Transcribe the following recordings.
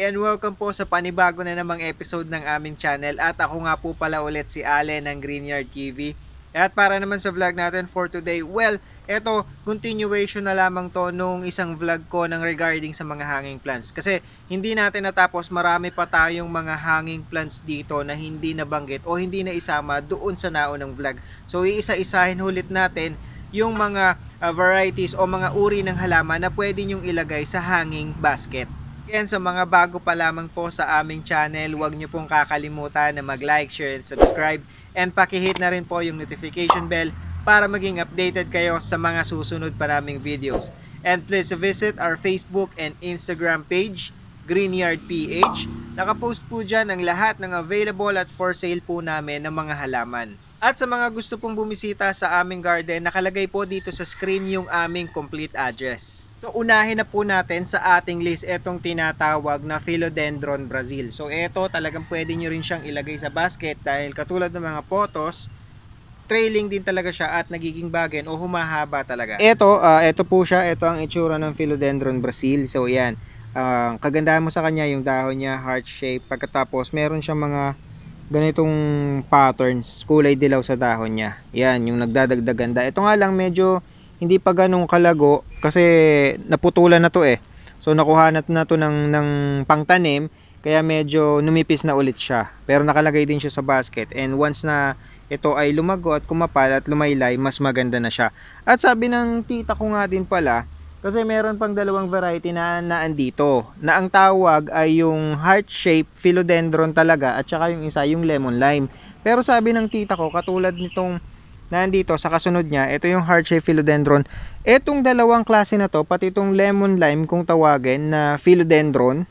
and welcome po sa panibago na namang episode ng aming channel. At ako nga po pala ulit si Ale ng Greenyard TV. At para naman sa vlog natin for today, well, eto, continuation na lamang to nung isang vlog ko ng regarding sa mga hanging plants. Kasi hindi natin natapos, marami pa tayong mga hanging plants dito na hindi nabanggit o hindi na isama doon sa naunang vlog. So iisa-isahin ulit natin yung mga varieties o mga uri ng halaman na pwede nyong ilagay sa hanging basket. Again, sa mga bago pa lamang po sa aming channel, huwag nyo pong kakalimutan na mag-like, share, and subscribe. And pakihit na rin po yung notification bell para maging updated kayo sa mga susunod pa naming videos. And please visit our Facebook and Instagram page, greenyard.ph. Nakapost po dyan ang lahat ng available at for sale po namin ng mga halaman. At sa mga gusto pong bumisita sa aming garden, nakalagay po dito sa screen yung aming complete address. So unahin na po natin sa ating list itong tinatawag na Philodendron Brazil. So ito talagang pwede nyo rin siyang ilagay sa basket dahil katulad ng mga potos, trailing din talaga siya at nagiging bagin o humahaba talaga. Ito po siya, ito ang itsura ng Philodendron Brazil. So yan, kagandahan mo sa kanya yung dahon niya, heart shape. Pagkatapos meron siyang mga ganitong patterns, kulay dilaw sa dahon niya. Yan, yung nagdadagdag ganda. Ito nga lang medyo hindi pa ganong kalago kasi naputulan na to eh. So nakuhanat na to ng pangtanim kaya medyo numipis na ulit siya. Pero nakalagay din siya sa basket and once na ito ay lumago at kumapal at lumaylay, mas maganda na siya. At sabi ng tita ko nga din pala, kasi meron pang dalawang variety na naandito, na ang tawag ay yung heart shape philodendron talaga at saka yung isa yung lemon lime. Pero sabi ng tita ko, katulad nitong nandito sa kasunod niya, ito yung heart shape philodendron. Etong dalawang klase na to, pati itong lemon lime kung tawagin na philodendron,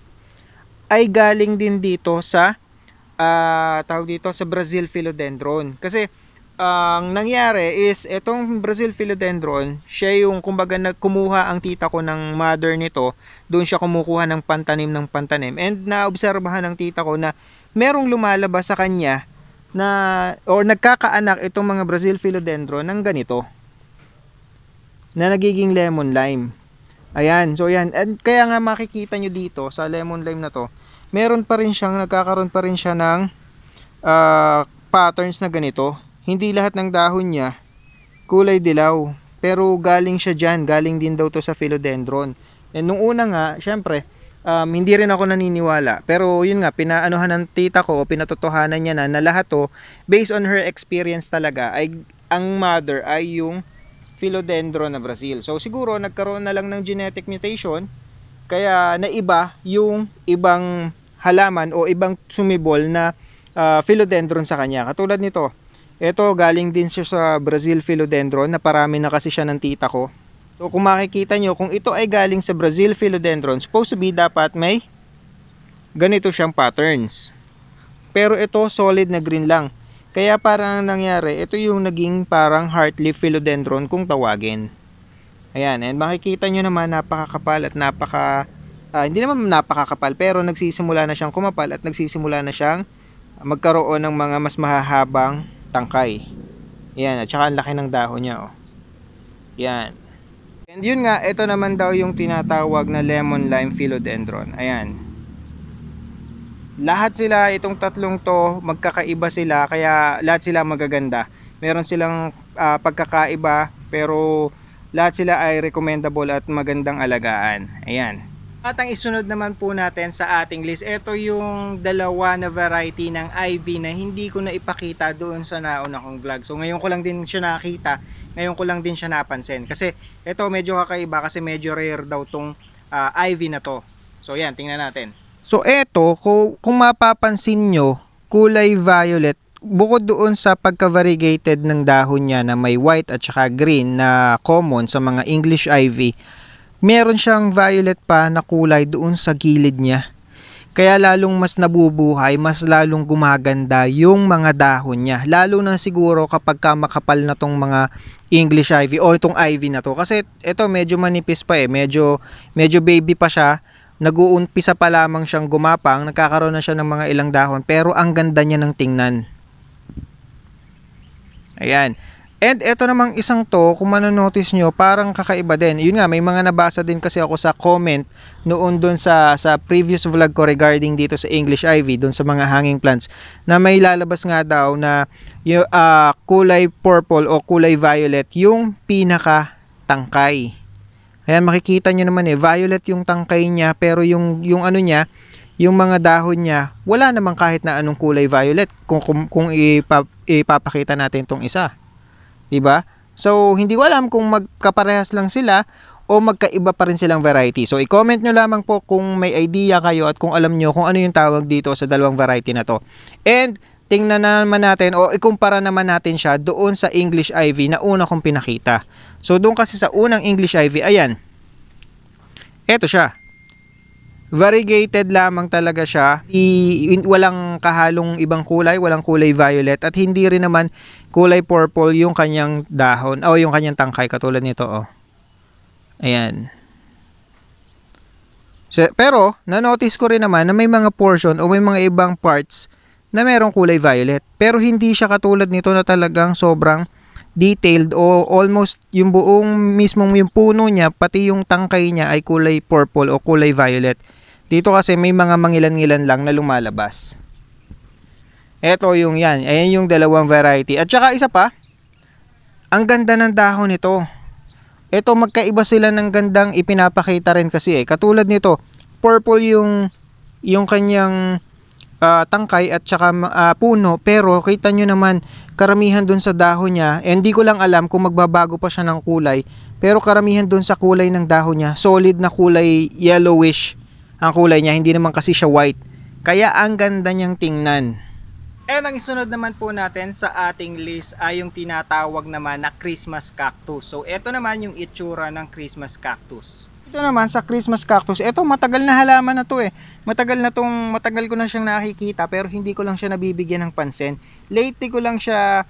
ay galing din dito sa tawag dito sa Brazil philodendron. Kasi ang nangyari is etong Brazil philodendron, siya yung kumbaga nagkumuha ang tita ko ng mother nito, doon siya kumukuha ng pantanim and naobserbahan ng tita ko na merong lumalabas sa kanya na or nagkakaanak itong mga Brazil philodendron ng ganito na nagiging lemon lime. Ayan, so yan, and kaya nga makikita nyo dito sa lemon lime na to, meron pa rin siyang nagkakaroon pa rin siya ng patterns na ganito. Hindi lahat ng dahon niya kulay dilaw, pero galing siya dyan, galing din daw to sa philodendron. And nung una nga, syempre hindi rin ako naniniwala, pero yun nga, pinaanuhan ng tita ko o pinatotohanan niya na lahat to based on her experience talaga ay ang mother ay yung Philodendron na Brazil. So siguro nagkaroon na lang ng genetic mutation kaya naiba yung ibang halaman o ibang sumibol na Philodendron sa kanya. Katulad nito, ito galing din siya sa Brazil Philodendron, na parami na kasi siya ng tita ko. So kung makikita nyo, kung ito ay galing sa Brazil Philodendron, supposed to be dapat may ganito siyang patterns. Pero ito solid na green lang. Kaya parang nangyari, ito yung naging parang heart leaf philodendron kung tawagin. Ayan, and makikita nyo naman napakakapal at hindi naman napakakapal, pero nagsisimula na siyang kumapal at nagsisimula na siyang magkaroon ng mga mas mahahabang tangkay. Ayan, at saka ang laki ng dahon niya. Oh. Ayan. And yun nga, ito naman daw yung tinatawag na lemon lime philodendron. Ayan. Lahat sila, itong tatlong to, magkakaiba sila, kaya lahat sila magaganda. Meron silang pagkakaiba, pero lahat sila ay recommendable at magandang alagaan. Ayan. At ang isunod naman po natin sa ating list, ito yung dalawa na variety ng ivy na hindi ko na ipakita doon sa nauna kong vlog. So ngayon ko lang din siya nakita, ngayon ko lang din siya napansin. Kasi ito medyo kakaiba kasi medyo rare daw tong ivy na to. So yan, tingnan natin. So ito, kung mapapansin nyo, kulay violet, bukod doon sa pagka-variegated ng dahon niya na may white at saka green na common sa mga English ivy, meron siyang violet pa na kulay doon sa gilid niya. Kaya lalong mas nabubuhay, mas lalong gumaganda yung mga dahon niya. Lalo na siguro kapag makapal na tong mga English ivy o itong ivy na to. Kasi ito medyo manipis pa eh, medyo baby pa siya. Nag-uumpisa pa lamang siyang gumapang, nagkakaroon na siya ng mga ilang dahon, pero ang ganda niya ng tingnan. Ayan. And eto namang isang to, kung manonotice nyo, parang kakaiba din. Yun nga, may mga nabasa din kasi ako sa comment noon dun sa previous vlog ko regarding dito sa English ivy, dun sa mga hanging plants, na may lalabas nga daw na kulay purple o kulay violet yung pinaka tangkay. Ayan, makikita nyo naman violet yung tangkay niya, pero yung ano niya, yung mga dahon niya, wala namang kahit na anong kulay violet kung ipapakita natin tong isa. Diba? So, hindi ko alam kung magkaparehas lang sila o magkaiba pa rin silang variety. So, i-comment nyo lamang po kung may idea kayo at kung alam nyo kung ano yung tawag dito sa dalawang variety na to. And, tingnan naman natin o ikumpara naman natin siya doon sa English ivy na una kong pinakita. So, doon kasi sa unang English ivy, ayan. Eto siya. Variegated lamang talaga siya. Walang kahalong ibang kulay, walang kulay violet at hindi rin naman kulay purple yung kanyang dahon o yung kanyang tangkay katulad nito oh. Ayan. So, pero na-notice ko rin naman na may mga portion o may mga ibang parts na merong kulay violet. Pero hindi siya katulad nito na talagang sobrang detailed o almost yung buong mismong yung puno niya pati yung tangkay niya ay kulay purple o kulay violet. Dito kasi may mga mangilan-ngilan lang na lumalabas. Ito yung yan. Ayan yung dalawang variety. At saka isa pa, ang ganda ng dahon nito. Ito magkaiba sila ng gandang ipinapakita rin kasi Katulad nito, purple yung kanyang tangkay at saka puno. Pero kita nyo naman, karamihan dun sa dahon niya. Hindi ko lang alam kung magbabago pa siya ng kulay. Pero karamihan dun sa kulay ng dahon niya, solid na kulay yellowish ang kulay niya, hindi naman kasi siya white. Kaya ang ganda niyang tingnan. And ang isunod naman po natin sa ating list ay yung tinatawag naman na Christmas cactus. So ito naman yung itsura ng Christmas cactus. Ito naman sa Christmas cactus, ito matagal na halaman na to matagal ko na siyang nakikita pero hindi ko lang siya nabibigyan ng pansin. Lately ko lang siya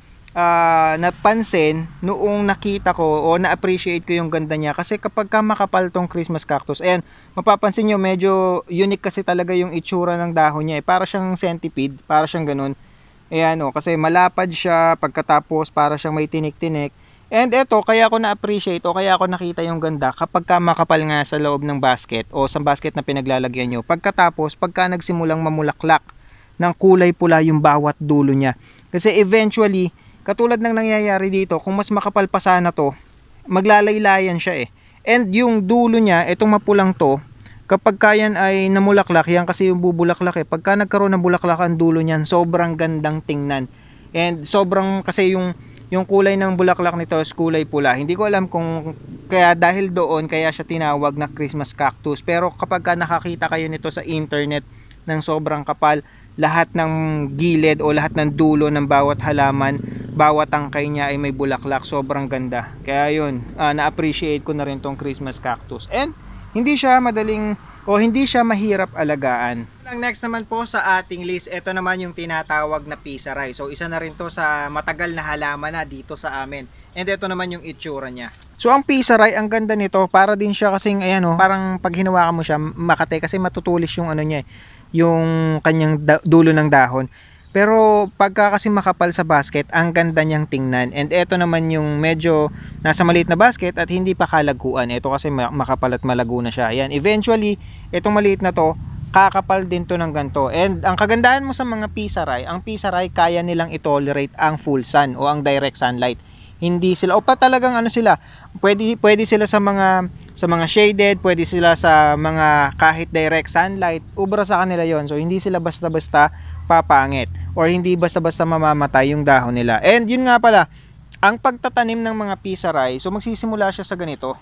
napansin noong nakita ko o na-appreciate ko yung ganda niya kasi kapag makapal tong Christmas cactus, ayan, mapapansin nyo medyo unique kasi talaga yung itsura ng dahon niya para siyang centipede, para siyang ganun, ayan kasi malapad siya, pagkatapos para siyang may tinik-tinik. And eto, kaya ako na-appreciate o kaya ako nakita yung ganda kapag makapal nga sa loob ng basket o sa basket na pinaglalagyan nyo, pagka nagsimulang mamulaklak ng kulay pula yung bawat dulo niya, kasi eventually katulad ng nangyayari dito, kung mas makapal pa sana to, maglalaylayan siya And yung dulo niya, itong mapulang to, kapag kayan ay namulaklak, yan kasi yung bubulaklak pagka nagkaroon ng bulaklak ang dulo niyan, sobrang gandang tingnan. And sobrang, kasi yung kulay ng bulaklak nito is kulay pula. Hindi ko alam kung kaya dahil doon, kaya siya tinawag na Christmas cactus. Pero kapag nakakita kayo nito sa internet ng sobrang kapal, lahat ng gilid o lahat ng dulo ng bawat halaman, bawat tangkay niya ay may bulaklak, sobrang ganda. Kaya yun, na-appreciate ko na rin tong Christmas cactus. And hindi siya madaling o hindi siya mahirap alagaan. Ang next naman po sa ating list, ito naman yung tinatawag na pisaray. So isa na rin to sa matagal na halaman na dito sa amin. And ito naman yung itsura niya. So ang pisaray, ang ganda nito, para din siya kasing ayan parang pag hinawakan mo siya, makate kasi matutulis yung ano niya yung kanyang dulo ng dahon. Pero pagka kasi makapal sa basket, ang ganda niyang tingnan. And ito naman yung medyo nasa maliit na basket at hindi pa kalaguan. Ito kasi makapal at malago na siya. Ayan, eventually, itong maliit na to, kakapal din to ng ganito. And ang kagandahan mo sa mga pisaray, ang pisaray kaya nilang i-tolerate ang full sun o ang direct sunlight. Hindi sila o pa talagang sila, pwede sila sa mga shaded, pwede sila sa mga kahit direct sunlight, ubra sa kanila yon. So hindi sila basta-basta papangit or hindi basta-basta mamamatay yung dahon nila. And yun nga pala, ang pagtatanim ng mga pisaray, so magsisimula siya sa ganito.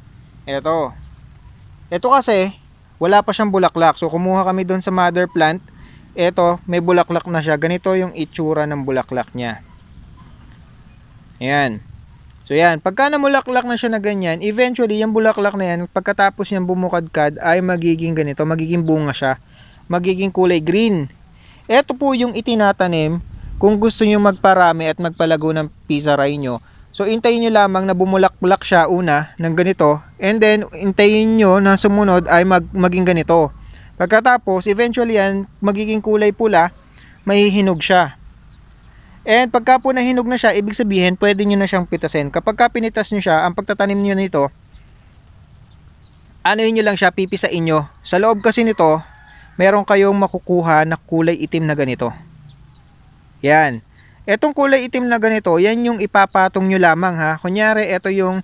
Ito kasi wala pa siyang bulaklak. So kumuha kami doon sa mother plant. Ito, may bulaklak na siya. Ganito yung itsura ng bulaklak niya. Ayan. So yan, pagka namulaklak na siya na ganyan, eventually yung bulaklak na yan, pagkatapos niyang bumukadkad ay magiging ganito, magiging bunga siya, magiging kulay green. Ito po yung itinatanim kung gusto niyo magparami at magpalago ng pisaray nyo. So intayin nyo lamang na bumulaklak siya una ng ganito, and then intayin nyo na sumunod ay maging ganito. Pagkatapos, eventually yan, magiging kulay pula, mahihinog siya. And pagka po nahinog na siya, ibig sabihin pwede nyo na siyang pitasin. Kapag ka pinitas nyo siya, ang pagtatanim nyo nito, ano nyo lang siya, pipisain nyo. Sa loob kasi nito, meron kayong makukuha na kulay itim na ganito. Yan. Etong kulay itim na ganito, yan yung ipapatong nyo lamang ha. Kunyari, ito yung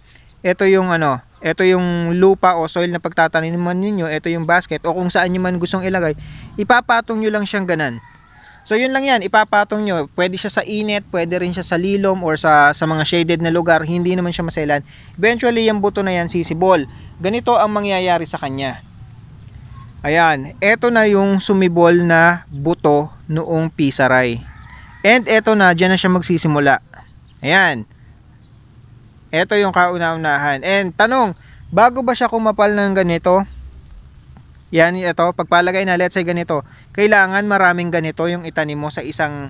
lupa o soil na pagtataniman ninyo, ito yung basket o kung saan nyo man gustong ilagay, ipapatong nyo lang siyang ganan. So yun lang yan, ipapatong nyo. Pwede siya sa init, pwede rin siya sa lilom or sa mga shaded na lugar, hindi naman siya maselan. Eventually, yung buto na yan sisibol. Ganito ang mangyayari sa kanya. Ayan, eto na yung sumibol na buto noong pisaray. And eto na, dyan na siya magsisimula. Ayan. Eto yung kauna-unahan. And tanong, bago ba siya kumapal ng ganito? Yan, ito, pagpalagay na let's say ganito, kailangan maraming ganito yung itanim mo sa isang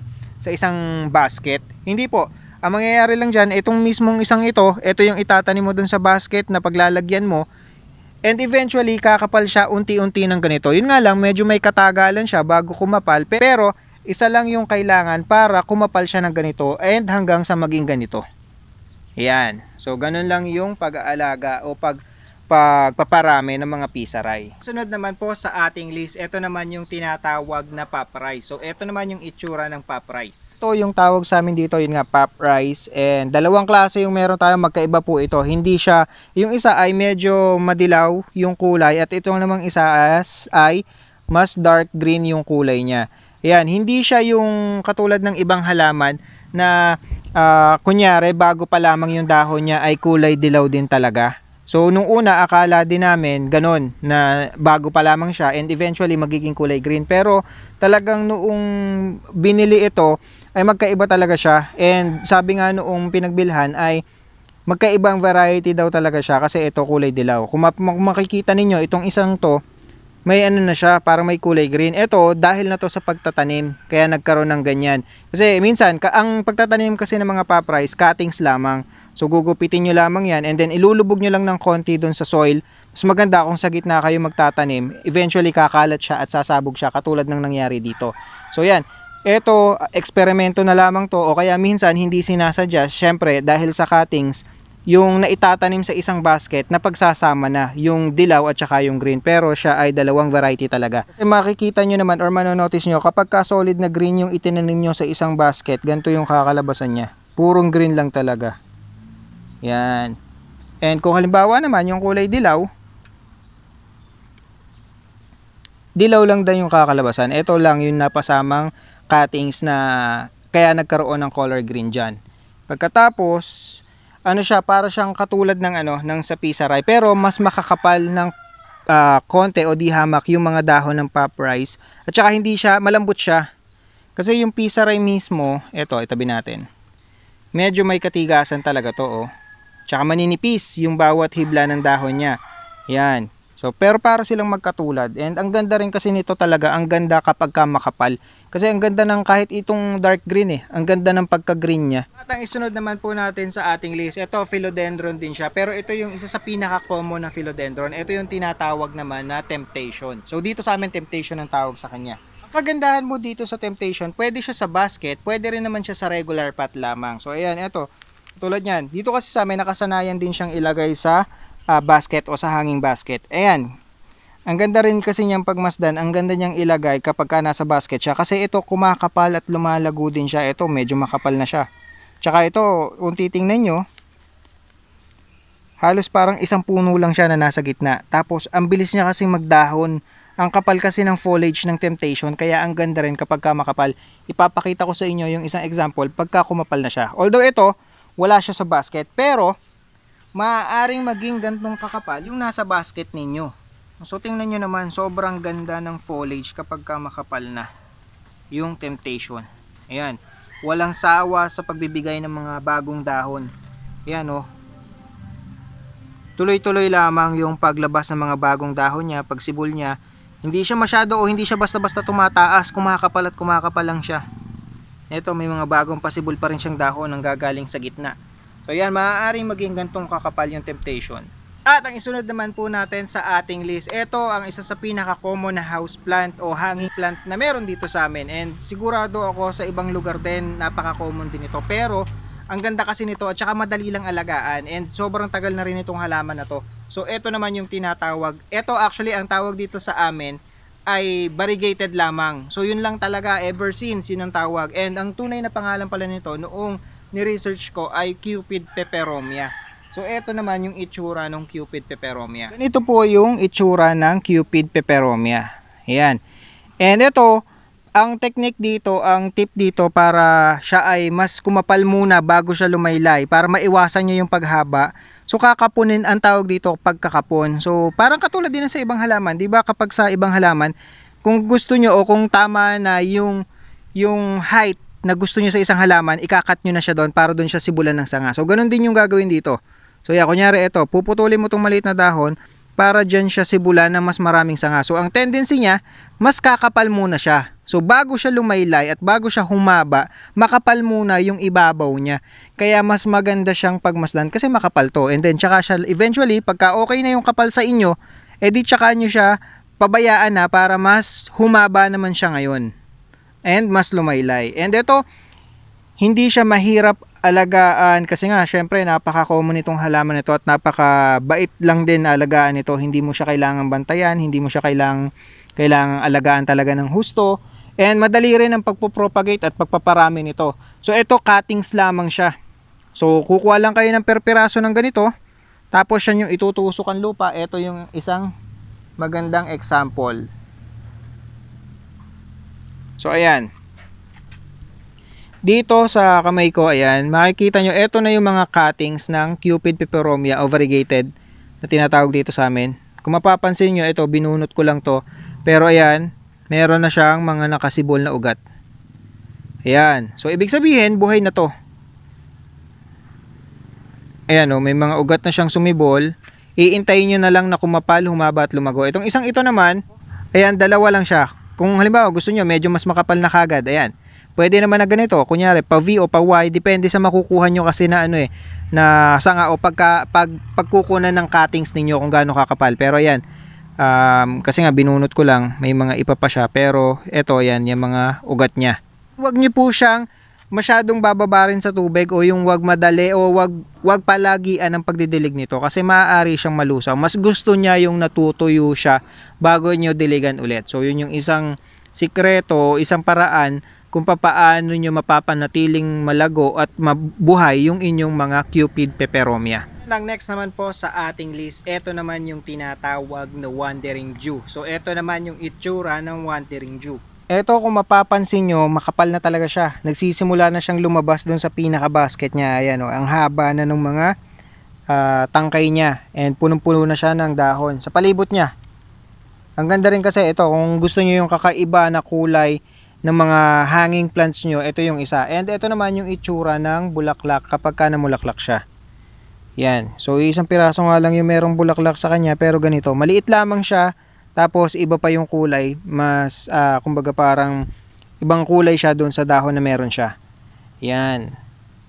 basket. Hindi po. Ang mangyayari lang dyan, itong mismong isang ito yung itatanim mo dun sa basket na paglalagyan mo. And eventually, kakapal siya unti-unti ng ganito. Yun nga lang, medyo may katagalan siya bago kumapal. Pero, isa lang yung kailangan para kumapal siya ng ganito and hanggang sa maging ganito. Yan. So, ganun lang yung pag-aalaga o pagpaparami ng mga pisaray. Sunod naman po sa ating list, ito naman yung tinatawag na pop rice. So, ito naman yung itsura ng pop rice. Ito yung tawag sa amin dito, yun nga, pop rice. And dalawang klase yung meron tayo, magkaiba po ito. Hindi siya, yung isa ay medyo madilaw yung kulay at itong namang isa ay mas dark green yung kulay niya. Yan, hindi siya yung katulad ng ibang halaman na kunyari bago pa lamang yung dahon niya ay kulay dilaw din talaga. So nung una akala din namin ganon na bago pa lamang siya and eventually magiging kulay green, pero talagang noong binili ito ay magkaiba talaga siya. And sabi nga noong pinagbilhan ay magkaibang variety daw talaga siya kasi ito kulay dilaw. Kung makikita ninyo itong isang to, may ano na siya, parang may kulay green. Ito, dahil na to sa pagtatanim, kaya nagkaroon ng ganyan. Kasi minsan, ang pagtatanim kasi ng mga pop rice, cuttings lamang. So, gugupitin nyo lamang yan, and then ilulubog nyo lang ng konti dun sa soil. Mas maganda kung sa gitna kayo magtatanim, eventually kakalat siya at sasabog siya, katulad ng nangyari dito. So, yan. Ito, eksperimento na lamang to, o kaya minsan, hindi sinasadya. Syempre, dahil sa cuttings, yung naitatanim sa isang basket na pagsasama na yung dilaw at saka yung green, pero siya ay dalawang variety talaga. Kasi makikita nyo naman or manonotice nyo kapag ka solid na green yung itinanim nyo sa isang basket, ganito yung kakalabasan niya, purong green lang talaga. Yan. And kung halimbawa naman yung kulay dilaw lang din yung kakalabasan. Ito lang yung napasamang cuttings na kaya nagkaroon ng color green dyan. Pagkatapos ano siya, para siyang katulad ng sa pisaray, pero mas makakapal ng konti o di hamak yung mga dahon ng pop rice. At saka hindi siya, malambot siya. Kasi yung pisaray mismo, itabi natin. Medyo may katigasan talaga to, oh. Tsaka maninipis yung bawat hibla ng dahon niya. Yan. So, pero para silang magkatulad. And ang ganda rin kasi nito talaga, ang ganda kapag ka makapal. Kasi ang ganda ng kahit itong dark green ang ganda ng pagka-green niya. At ang isunod naman po natin sa ating list, ito philodendron din siya. Pero ito yung isa sa pinaka-common na philodendron. Ito yung tinatawag naman na temptation. So, dito sa amin, temptation ang tawag sa kanya. Ang kagandahan mo dito sa temptation, pwede siya sa basket, pwede rin naman siya sa regular pot lamang. So, ayan, ito. Tulad yan. Dito kasi sa amin, nakasanayan din siyang ilagay sa basket o sa hanging basket. Ayan. Ang ganda rin kasi niyang pagmasdan. Ang ganda niyang ilagay kapag ka nasa basket siya. Kasi ito kumakapal at lumalago din siya. Ito medyo makapal na siya. Tsaka ito, kung titingnan nyo, halos parang isang puno lang siya na nasa gitna. Tapos ang bilis niya kasing magdahon. Ang kapal kasi ng foliage ng temptation. Kaya ang ganda rin kapag ka makapal. Ipapakita ko sa inyo yung isang example pagka kumapal na siya. Although ito, wala siya sa basket. Pero maaaring maging gantong kakapal yung nasa basket ninyo. So tingnan nyo naman, sobrang ganda ng foliage kapag ka makapal na yung temptation. Ayan, walang sawa sa pagbibigay ng mga bagong dahon. Ayan, oh. Tuloy-tuloy lamang yung paglabas ng mga bagong dahon niya, pagsibol niya. Hindi siya masyado o hindi siya basta-basta tumataas, kumakapal at kumakapal lang siya. Ito, may mga bagong pasibol pa rin siyang dahon ang gagaling sa gitna. So yan, maaaring maging gantong kakapal yung temptation. At ang isunod naman po natin sa ating list, ito ang isa sa pinaka-common na house plant o hanging plant na meron dito sa amin. And sigurado ako sa ibang lugar din, napaka-common din ito. Pero ang ganda kasi nito at saka madali lang alagaan and sobrang tagal na rin itong halaman na to. So ito naman yung tinatawag. Ito actually ang tawag dito sa amin ay variegated lamang. So yun lang talaga ever since, yun ang tawag. And ang tunay na pangalan pala nito noong ni-research ko ay Cupid peperomia. So ito naman yung itsura ng Cupid peperomia. Ganito po yung itsura ng Cupid peperomia. Ayan. And ito, ang technique dito, ang tip dito para siya ay mas kumapal muna bago siya lumaylay para maiwasan nyo yung paghaba. So kakapunin ang tawag dito pagkakapon. So parang katulad din sa ibang halaman, 'di ba? Kapag sa ibang halaman, kung gusto nyo o kung tama na yung height na gusto nyo sa isang halaman, ikakat nyo na siya doon para doon siya sibulan ng sanga. So ganun din yung gagawin dito. So kunyari ito, puputulin mo tong maliit na dahon para dyan siya sibulan ng mas maraming sanga. So ang tendency niya, mas kakapal muna siya. So bago siya lumaylay at bago siya humaba, makapal muna yung ibabaw niya. Kaya mas maganda siyang pagmasdan kasi makapal to. And then tsaka siya eventually, pagka okay na yung kapal sa inyo, edi tsaka nyo siya pabayaan na para mas humaba naman siya ngayon. And mas lumaylay. And ito, hindi siya mahirap alagaan kasi nga syempre napaka-common itong halaman nito at napaka-bait lang din alagaan ito. Hindi mo siya kailangan bantayan, hindi mo siya kailangang alagaan talaga ng husto. And madali rin ang pagpopropagate at pagpaparami nito. So ito cuttings lamang siya. So kukuha lang kayo ng perpiraso ng ganito. Tapos yan yung itutusok ang lupa. Ito yung isang magandang example. So ayan. Dito sa kamay ko, ayan, makikita nyo, ito na yung mga cuttings ng Cupid peperomia o variegated na tinatawag dito sa amin. Kung mapapansin nyo, ito, binunot ko lang to. Pero ayan, meron na siyang mga nakasibol na ugat. Ayan. So, ibig sabihin, buhay na to. Ayan, may mga ugat na siyang sumibol. Iintayin nyo na lang na kumapal, humaba at lumago. Itong isang ito naman, ayan, dalawa lang siya. Kung halimbawa, gusto nyo, medyo mas makapal na kagad. Ayan. Pwede naman na ganito, kunyari pa V o pa Y, depende sa makukuha nyo kasi na na sanga o pagkukunan ng cuttings ninyo kung gaano kakapal. Pero ayan, kasi nga binunot ko lang, may mga ipa pa siya, pero ito ayan, yung mga ugat niya. Huwag nyo po siyang masyadong bababarin sa tubig o yung wag madali o wag palagian ang pagdidilig nito kasi maaari siyang malusaw. Mas gusto niya yung natutuyo siya bago nyo diligan ulit. So yun yung isang sikreto, isang paraan kung paano nyo mapapanatiling malago at mabuhay yung inyong mga Cupid peperomia. Ang next naman po sa ating list, ito naman yung tinatawag na wandering Jew. So ito naman yung itsura ng wandering Jew. Ito kung mapapansin nyo, makapal na talaga siya. Nagsisimula na siyang lumabas dun sa pinaka-basket niya. Ayan, ang haba na ng mga tangkay niya. And punong-puno na siya ng dahon sa palibot niya. Ang ganda rin kasi ito, kung gusto nyo yung kakaiba na kulay ng mga hanging plants nyo, ito yung isa. And ito naman yung itsura ng bulaklak kapag ka namulaklak siya. Yan. So isang piraso nga lang yung merong bulaklak sa kanya, pero ganito. Maliit lamang siya, tapos iba pa yung kulay. Mas, kumbaga parang ibang kulay siya doon sa dahon na meron siya. Yan.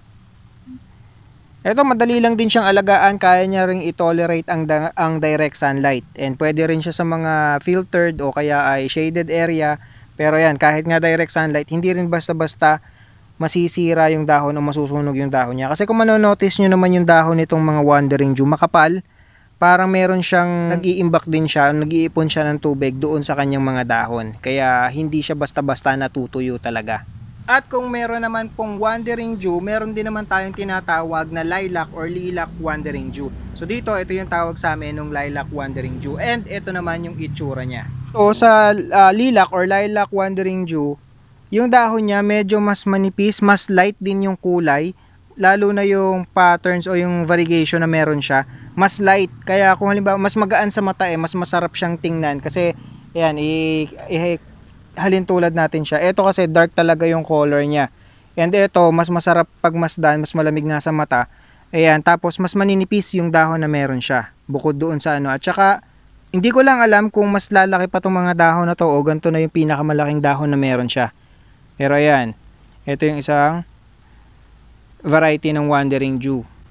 Ito madali lang din siyang alagaan, kaya niya ring i-tolerate ang direct sunlight. And pwede rin siya sa mga filtered o kaya ay shaded area. Pero yan, kahit nga direct sunlight, hindi rin basta-basta masisira yung dahon o masusunog yung dahon niya. Kasi kung manonotice nyo naman yung dahon nitong mga wandering Jew, makapal, parang meron siyang nag-iimbak din siya, nag-iipon siya ng tubig doon sa kanyang mga dahon. Kaya hindi siya basta-basta natutuyo talaga. At kung meron naman pong wandering Jew, meron din naman tayong tinatawag na lilac or lilac wandering Jew. So dito, ito yung tawag sa amin ng lilac wandering Jew. And ito naman yung itsura niya. So sa lilac or lilac wandering Jew, yung dahon niya medyo mas manipis, mas light din yung kulay, lalo na yung patterns o yung variegation na meron siya, mas light. Kaya kung halimbawa mas magaan sa mata, mas masarap siyang tingnan kasi ayan, halintulad natin siya. Ito kasi dark talaga yung color niya. And ito mas masarap pagmasdan, mas malamig nga sa mata. Ayan, tapos mas maninipis yung dahon na meron siya bukod doon sa At saka hindi ko lang alam kung mas lalaki pa itong mga dahon na to o ganito na yung pinakamalaking dahon na meron siya. Pero ayan, ito yung isang variety ng wandering Jew.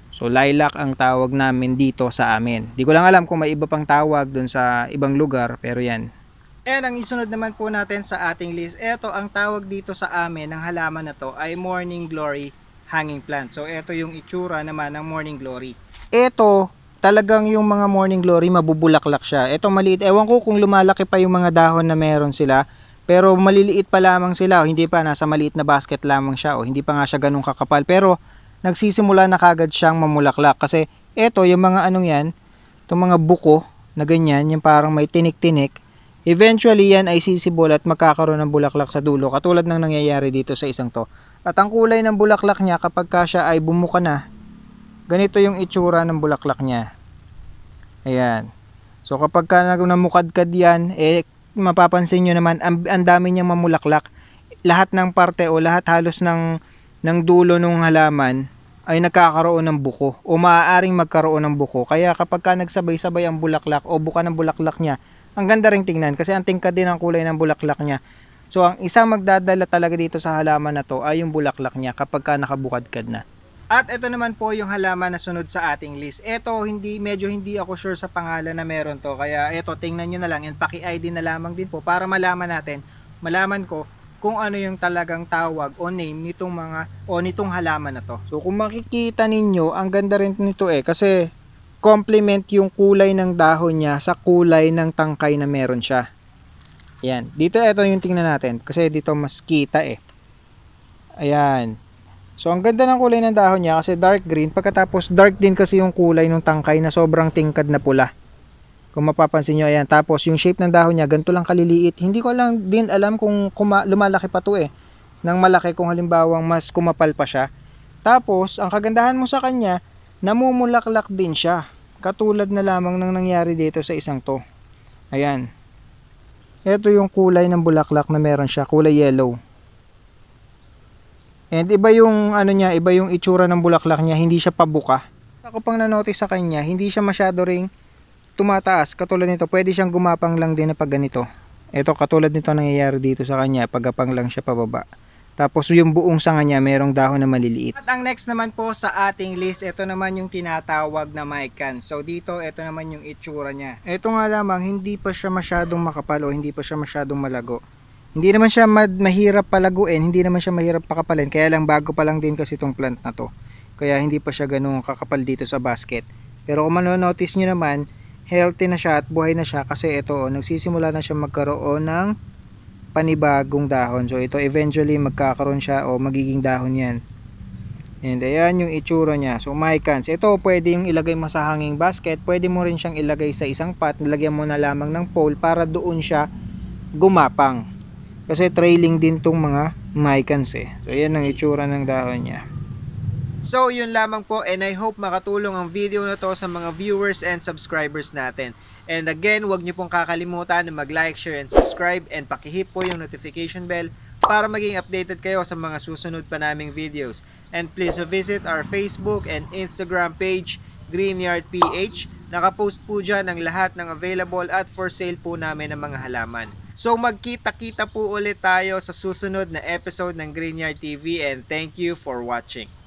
So lilac ang tawag namin dito sa amin. Di ko lang alam kung may iba pang tawag dun sa ibang lugar, pero yan. And ang isunod naman po natin sa ating list, ito ang tawag dito sa amin ng halaman na to ay morning glory hanging plant. So ito yung itsura naman ng morning glory. Ito talagang yung mga morning glory mabubulaklak siya. Ito maliit, ewan ko kung lumalaki pa yung mga dahon na meron sila, pero maliliit pa lamang sila, o hindi pa, nasa maliit na basket lamang siya, o hindi pa nga siya ganun kakapal, pero nagsisimula na kagad siyang mamulaklak. Kasi ito yung mga anong yan, itong mga buko na ganyan, yung parang may tinik-tinik, eventually yan ay sisibol at magkakaroon ng bulaklak sa dulo, katulad ng nangyayari dito sa isang to. At ang kulay ng bulaklak niya kapag siya ay bumuka na, ganito yung itsura ng bulaklak niya. Ayan. So kapag namukadkad yan, mapapansin nyo naman, ang dami niyang mamulaklak. Lahat ng parte o lahat halos ng dulo ng halaman ay nagkakaroon ng buko o maaaring magkaroon ng buko. Kaya kapag nagsabay-sabay ang bulaklak o buka ng bulaklak niya, ang ganda ring tingnan kasi ang tingkad din ang kulay ng bulaklak niya. So ang isang magdadala talaga dito sa halaman na to ay yung bulaklak niya kapag nakabukadkad na. At ito naman po yung halaman na sunod sa ating list. Ito medyo hindi ako sure sa pangalan na meron to. Kaya ito tingnan nyo na lang and paki-ID na lamang din po para malaman ko kung ano yung talagang tawag o name nitong halaman na to. So kung makikita ninyo, ang ganda rin nito kasi complement yung kulay ng dahon niya sa kulay ng tangkay na meron siya. Ayan. Dito ito yung tingnan natin kasi dito mas kita Ayan. So ang ganda ng kulay ng dahon niya kasi dark green, pagkatapos dark din kasi yung kulay ng tangkay na sobrang tingkad na pula. Kung mapapansin nyo, ayan. Tapos yung shape ng dahon niya, ganito lang kaliliit. Hindi ko lang din alam kung lumalaki pa to nang malaki kung halimbawang mas kumapal pa siya. Tapos ang kagandahan mo sa kanya, namumulaklak din siya. Katulad na lamang ng nangyari dito sa isang to. Ayan. Ito yung kulay ng bulaklak na meron siya, kulay yellow. And iba yung iba yung itsura ng bulaklak niya, hindi siya pabuka. Ako pang na-notice sa kanya, hindi siya masyado ring tumataas. Katulad nito, pwede siyang gumapang lang din na pag ganito. Ito katulad nito nangyayari dito sa kanya, pagapang lang siya pababa. Tapos yung buong sanga niya, merong dahon na maliliit. At ang next naman po sa ating list, ito naman yung tinatawag na mican. So dito, ito naman yung itsura niya. Ito nga lamang, hindi pa siya masyadong makapal o hindi pa siya masyadong malago. Hindi naman siya mahirap palaguin, hindi naman siya mahirap pakapalin, kaya lang bago pa lang din kasi itong plant na to. Kaya hindi pa siya ganun kakapal dito sa basket. Pero kung manonotice nyo naman, healthy na siya at buhay na siya kasi ito, nagsisimula na siya magkaroon ng panibagong dahon. So ito eventually magkakaroon siya o magiging dahon yan. And ayan yung itsura niya. So micans, ito pwedeng ilagay mo sa hanging basket, pwede mo rin siyang ilagay sa isang pot, nilagyan mo na lamang ng pole para doon siya gumapang. Kasi trailing din tong mga micans So yan ang itsura ng dahon niya. So yun lamang po, and I hope makatulong ang video na to sa mga viewers and subscribers natin. And again, huwag niyo pong kakalimutan na mag-like, share, and subscribe, and pakihit po yung notification bell para maging updated kayo sa mga susunod pa naming videos. And please visit our Facebook and Instagram page, greenyard.ph. Nakapost po dyan ang lahat ng available at for sale po namin ng mga halaman. So magkita-kita po ulit tayo sa susunod na episode ng Greenyard TV, and thank you for watching.